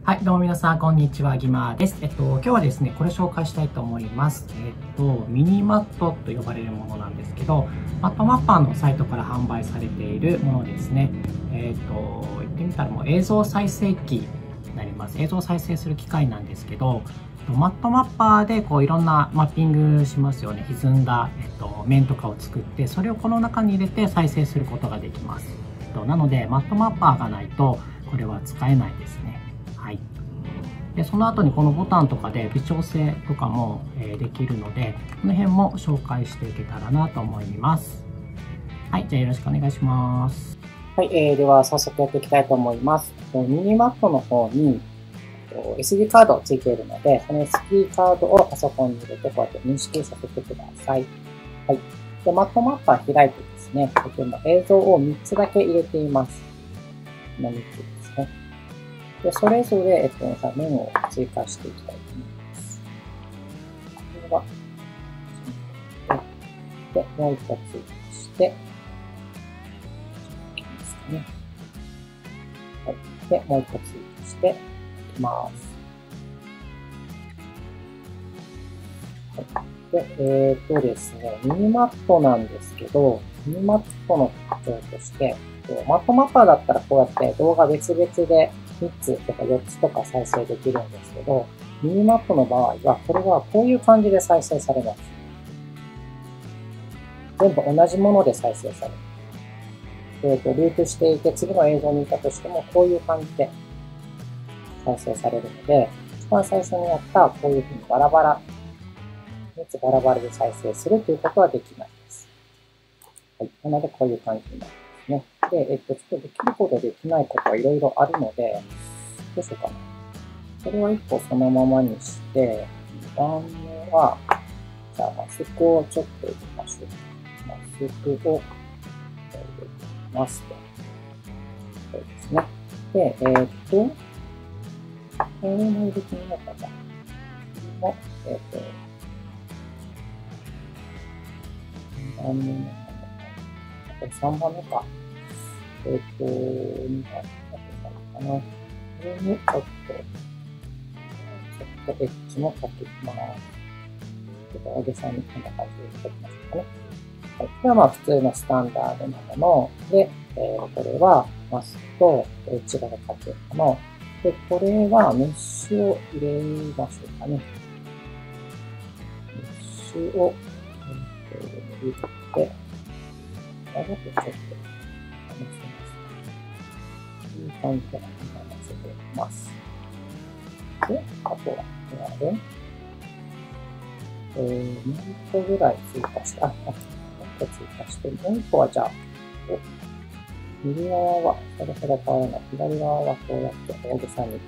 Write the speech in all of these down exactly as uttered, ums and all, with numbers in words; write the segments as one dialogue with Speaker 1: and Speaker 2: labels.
Speaker 1: はい、どうも皆さん、こんにちは、ギマです。えっと、今日はですね、これ紹介したいと思います。えっと、ミニマットと呼ばれるものなんですけど、マットマッパーのサイトから販売されているものですね。えっと、言ってみたらもう映像再生機になります。映像再生する機械なんですけど、マットマッパーでこういろんなマッピングしますよね。歪んだ、えっと、面とかを作って、それをこの中に入れて再生することができます。えっと、なので、マットマッパーがないと、これは使えないですね。はい。でその後にこのボタンとかで微調整とかもできるので、この辺も紹介していけたらなと思います。はい、じゃあよろしくお願いします。はい、えー、では早速やっていきたいと思います。ミニマットの方に エスディー カードついているので、この エスディー カードをパソコンに入れてこうやって認識させてください。はい。で、マットマッパー開いてですね、映像をみっつだけ入れています。このみっつですね。で、それぞれ、えっと、面を追加していきたいと思います。これは、で、もう一つ追加して、いきますかね。はい。で、もう一つ追加して、いきます。はい。で、えー、っとですね、ミニマットなんですけど、ミニマットの特徴として、マットマッパーだったらこうやって動画別々でみっつとかよっつとか再生できるんですけど、ミニマットの場合は、これはこういう感じで再生されます。全部同じもので再生される。えっと、ループしていて、次の映像にいたとしても、こういう感じで再生されるので、一番最初にやったこういうふうにバラバラ、みっつバラバラで再生するということはできないです。はい。なので、こういう感じになりますね。で、えっと、ちょっとできること、できないことはいろいろあるので、どうしようかな。これはいっこそのままにして、にばんめは、じゃあマスクをちょっと入れましょう。マスクを入れますと。そうですね。で、えー、っと、これも入れてみようかな。これも、えー、っと、にばんめのこれさんばんめか。えっと、にばんめだったかな。これにちょっと、ちょっとエッジもかけます。ちょっと大げさにこんな感じで書きましょうかね。はい。これはまあ普通のスタンダードなもので、えー、これはマスクとエッジがかけるもの。で、これはメッシュを入れましょうかね。メッシュを、えー、入れて、あとちょっと、試せます。こういう感じで話せています。で、あとは、これで、えー、もう一個ぐらい追加して、あ、もう一個追加して、もう一個はじゃあ、右側はそれほど変わらない。左側はこうやって大げさに、こ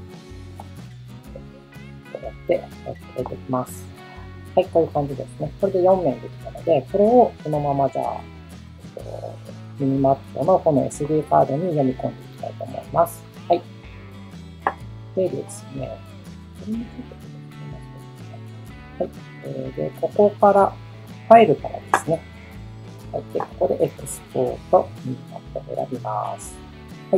Speaker 1: うやって入れていきます。はい、こういう感じですね。これでよんめんできたので、これをこのままじゃあ、ミニマットのこの エスディー カードに読み込んでいきたいと思います。はい。でですね、はい。で、ここから、ファイルからですね。はい。で、ここでエクスポート、ミニマットを選びます。はい。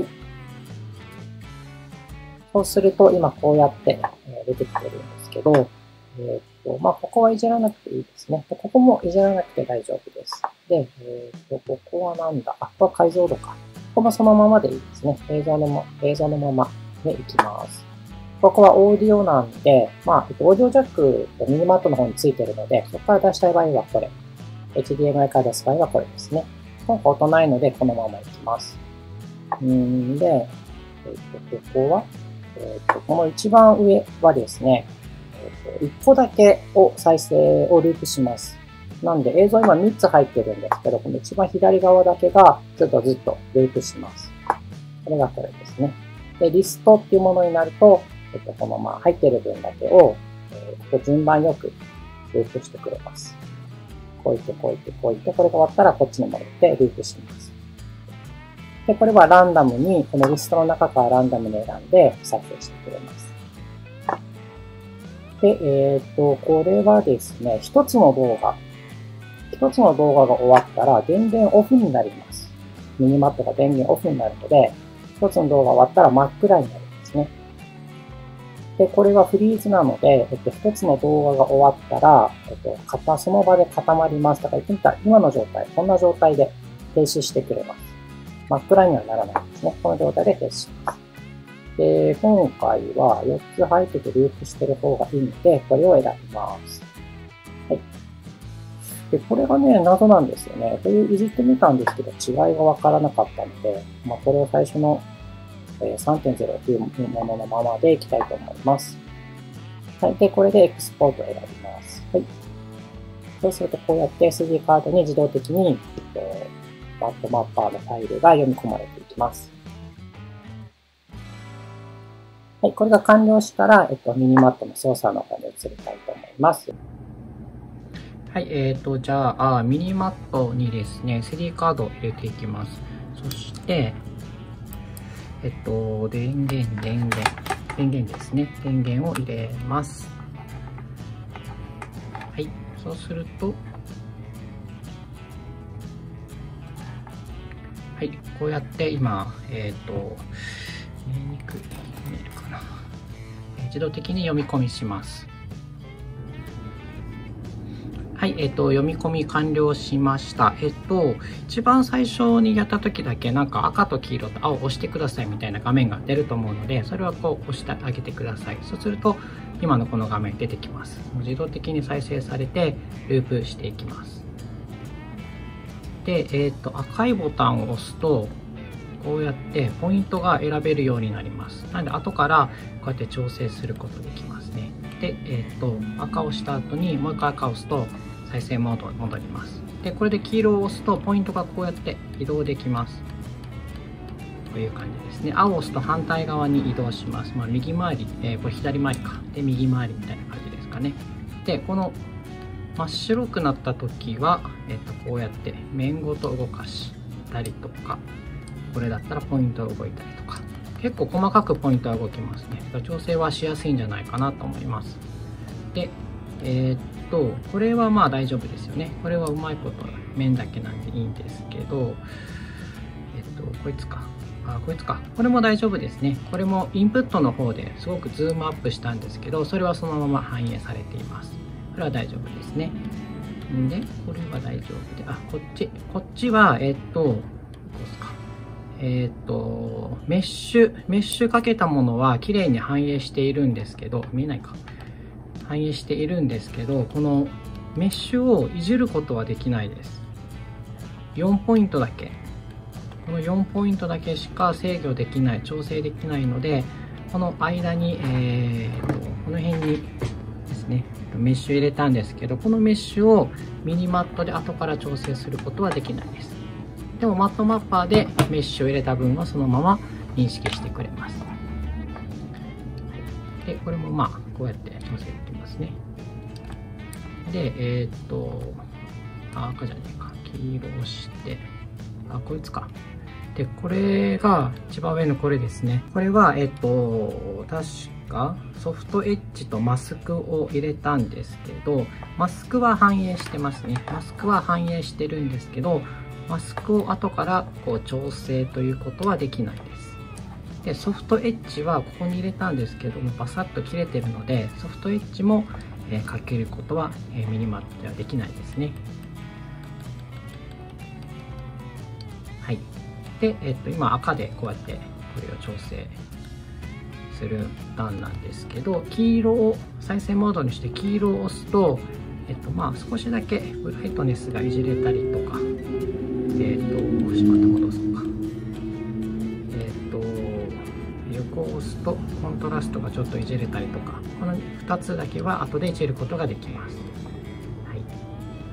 Speaker 1: そうすると、今こうやって出てきてるんですけど、えっと、まあ、ここはいじらなくていいですね。で、ここもいじらなくて大丈夫です。で、えっと、ここはなんだあ、ここは解像度か。ここもそのままでいいですね。映像のま、映像のままでいきます。ここはオーディオなんで、まあ、オーディオジャックとミニマットの方についてるので、そこから出したい場合はこれ。エイチディーエムアイ から出す場合はこれですね。今回音ないので、このままいきます。んで、えっと、ここは、えっと、この一番上はですね、えっと、いっこだけを再生をループします。なんで、映像今みっつ入ってるんですけど、この一番左側だけがずっとずっとループします。これがこれですね。で、リストっていうものになると、えっと、このまま入ってる分だけを、えー、ここ順番よくループしてくれます。こういって、こういって、こういって、これが終わったらこっちに戻ってループします。で、これはランダムに、このリストの中からランダムに選んで再生してくれます。で、えっと、これはですね、一つの動画、一つの動画が終わったら電源オフになります。ミニマットが電源オフになるので、一つの動画が終わったら真っ暗になるんですね。 で、これがフリーズなので、えっと、一つの動画が終わったら、えっと、固その場で固まります。だから、今の状態、こんな状態で停止してくれます。真っ暗にはならないんですね。この状態で停止します。で、今回はよっつ入っててループしてる方がいいので、これを選びます。はい。で、これがね、謎なんですよね。これいじってみたんですけど、違いがわからなかったので、まあ、これを最初の さんてんゼロ というもののままでいきたいと思います。はい。で、これでエクスポートを選びます。はい。そうすると、こうやって エスディー カードに自動的に、えっと、マットマッパーのファイルが読み込まれていきます。はい。これが完了したら、えっと、ミニマットの操作の方に移りたいと思います。はい。えっと、じゃあ、ミニマットにですね、エスディー カードを入れていきます。そして、えっと、電源、電源、電源ですね。電源を入れます。はい。そうすると、はい。こうやって今、えっと、見えにくい、見えるかな。自動的に読み込みします。はい、えっと、読み込み完了しました。えっと、一番最初にやった時だけ、なんか赤と黄色と青を押してくださいみたいな画面が出ると思うので、それはこう押してあげてください。そうすると、今のこの画面出てきます。自動的に再生されて、ループしていきます。で、えっと、赤いボタンを押すと、こうやってポイントが選べるようになります。なので、後からこうやって調整することできますね。で、えっと、赤を押した後にもう一回赤を押すと、再生モードに戻ります。で、これで黄色を押すと、ポイントがこうやって移動できます。こういう感じですね。青を押すと反対側に移動します。まあ、右回り、えー、これ左回りか。で、右回りみたいな感じですかね。で、この真っ白くなった時は、えっと、こうやって面ごと動かしたりとか、これだったらポイントが動いたりとか、結構細かくポイントは動きますね。調整はしやすいんじゃないかなと思います。で、えー、っと、これはまあ大丈夫ですよね。これはうまいこと面だけなんでいいんですけど、えっと、こいつか。あ、こいつか。これも大丈夫ですね。これもインプットの方ですごくズームアップしたんですけど、それはそのまま反映されています。これは大丈夫ですね。んで、これは大丈夫で、あ、こっち。こっちは、えっと、どうですか。えっと、メッシュ、メッシュかけたものは綺麗に反映しているんですけど、見えないか。反映しているんですけど、このメッシュをいじることはできないです。よんポイントだけ。このよんポイントだけしか制御できない、調整できないので、この間に、えー、とこの辺にですね、メッシュ入れたんですけど、このメッシュをミニマットで後から調整することはできないです。でもマットマッパーでメッシュを入れた分はそのまま認識してくれます。で、これもまあ、こうやって調整できますね。で、えー、っと、あ、赤じゃねえか。黄色を押して、あ、こいつか。で、これが、一番上のこれですね。これは、えー、っと、確か、ソフトエッジとマスクを入れたんですけど、マスクは反映してますね。マスクは反映してるんですけど、マスクを後からこう調整ということはできないです。で、ソフトエッジはここに入れたんですけども、バサッと切れてるので、ソフトエッジも、えー、かけることは、えー、ミニマットではできないですね。はい。で、えっと、今赤でこうやってこれを調整する段なんですけど、黄色を再生モードにして黄色を押すと、えっと、まあ少しだけブライトネスがいじれたりとか、えっと、しまって戻そうか。えっと、横を押すとコントラストがちょっといじれたりとか、このふたつだけは後でいじることができます。はい。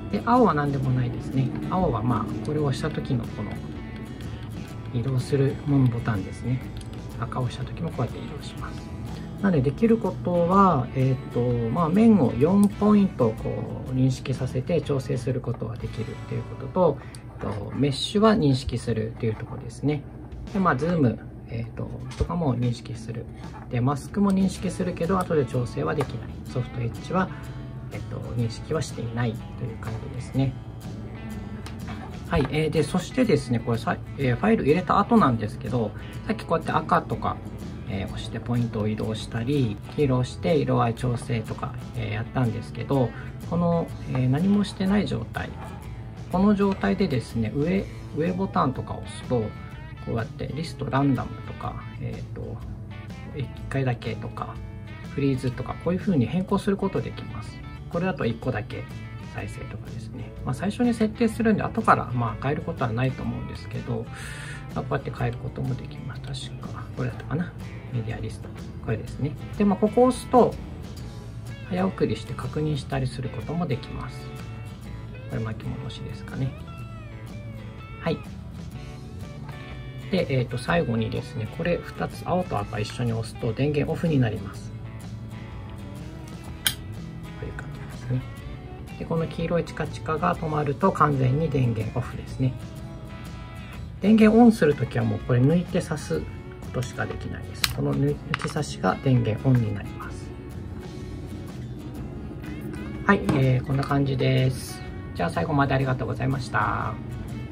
Speaker 1: で、青は何でもないですね。青はまあ、これを押した時のこの移動するものボタンですね。赤を押した時もこうやって移動します。なのでできることは、えっと、まあ、面をよんポイントこう認識させて調整することができるっていうことと、メッシュは認識するというところですね。で、まあ、ズーム、えっと、とかも認識する。で、マスクも認識するけど、後で調整はできない。ソフトエッジは、えっと、認識はしていないという感じですね。 はい、えー、で、そしてですね、これさ、えー、ファイル入れた後なんですけど、さっきこうやって赤とか、えー、押してポイントを移動したり、黄色を押して色合い調整とか、えー、やったんですけど、この、えー、何もしてない状態、この状態でですね、上、上ボタンとかを押すと、こうやってリストランダムとか、えっと、いっかいだけとか、フリーズとか、こういう風に変更することできます。これだといっこだけ再生とかですね。まあ、最初に設定するんで、後からまあ変えることはないと思うんですけど、まあ、こうやって変えることもできます。確か、これだったかな。メディアリスト。これですね。で、まあ、ここを押すと、早送りして確認したりすることもできます。これ巻き戻しですかね。はい。で、えっと、最後にですね、これふたつ、青と赤一緒に押すと電源オフになります。こういう感じですね。で、この黄色いチカチカが止まると完全に電源オフですね。電源オンするときはもうこれ抜いて挿すことしかできないです。この抜き差しが電源オンになります。はい、えー、こんな感じです。じゃあ最後までありがとうございました。